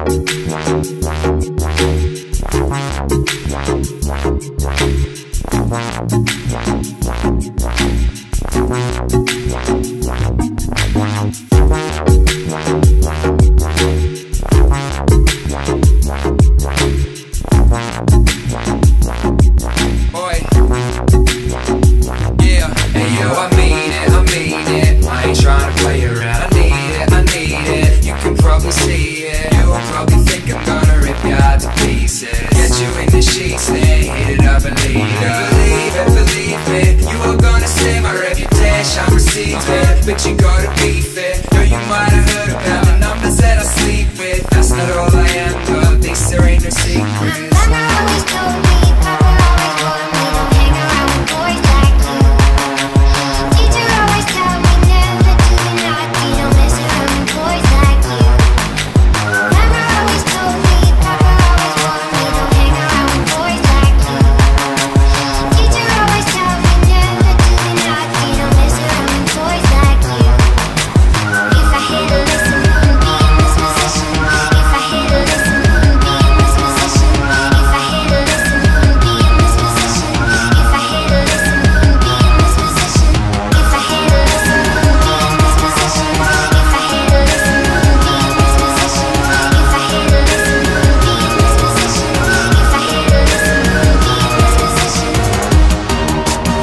But you gotta be fair. Know you might have heard about the numbers that I sleep with. That's not all I am, but at least there ain't no secret. Mama always told me, Papa always warned me, don't hang around with boys like you. Teacher always told me never to be naughty, don't mess around with boys like you. Mama always told me, Papa always warned me, don't hang around with boys like you. Teacher always told me never to be naughty, don't mess around with boys like you. If I had to listen, wouldn't be in this position. If I had to listen, wouldn't be in this position. If I had to listen, wouldn't be in this position. If I had to listen, wouldn't be in this position. If I had to listen, wouldn't be in this position. If I had to listen, wouldn't be in this position. If I had to listen, wouldn't be in this position. If I had to listen, wouldn't be in this position.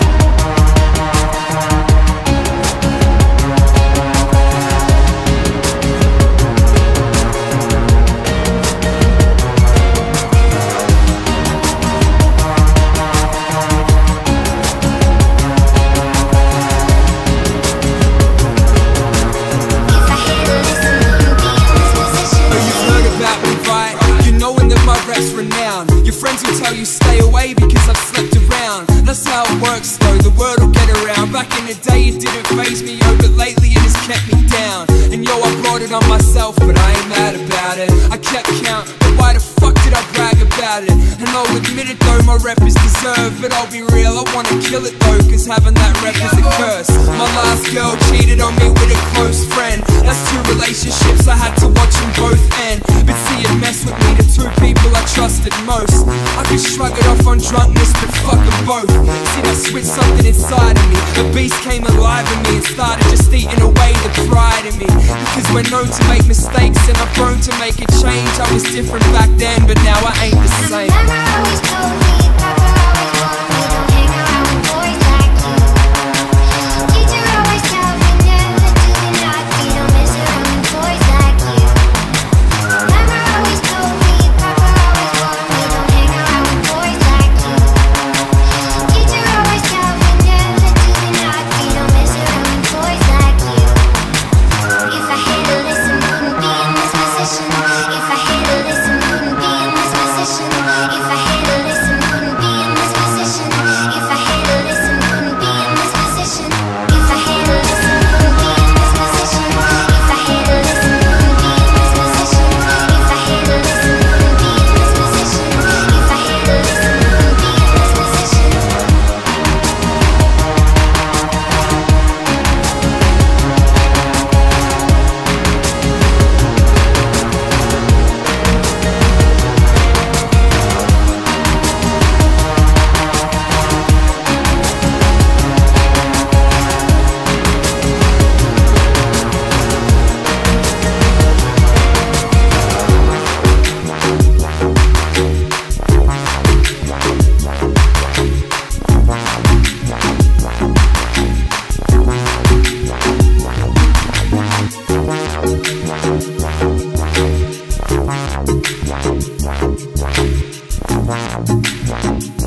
If I had to listen, wouldn't be in this position. Oh, you've heard about me, right? You knowing that my rap's renowned. Your friends will tell you stay away because I've slept around. That's how it works though, the word will get around. Back in the day it didn't faze me, oh, but lately it has kept me down. And yo, I brought it on myself, but I ain't mad about it. I kept count, but why the fuck did I brag about it? And I'll admit it though, my rep is deserved. But I'll be real, I wanna kill it though, cause having that rep is a curse. My last girl cheated on me with a close friend. That's two relationships, I had to watch them both end. But see it mess with me, the two people I trusted most. I could shrug it off on drunkenness, but fuck them both. See, that switched something inside of me. The beast came alive in me and started just eating away the pride in me. Because we're known to make mistakes and I've grown to make a change. I was different back then, but now I ain't the same. Mama always told me, Papa always warned me, don't hang around with boys like you. Teacher always told me never to be naughty, don't mess around with boys like you. Mama always told me, Papa always warned me, don't hang around with boys like you. Teacher always told me never to be naughty, don't mess around with boys like you. If I had to listen, wouldn't be in this position. If I had to listen, wouldn't be in this position. If I had to listen, wouldn't be in this position. If I had to listen, wouldn't be in this position. If I had to listen, wouldn't be in this position. If I had to listen, wouldn't be in this position. If I had to listen, wouldn't be in this position. If I had to listen, wouldn't be in this position. Wow.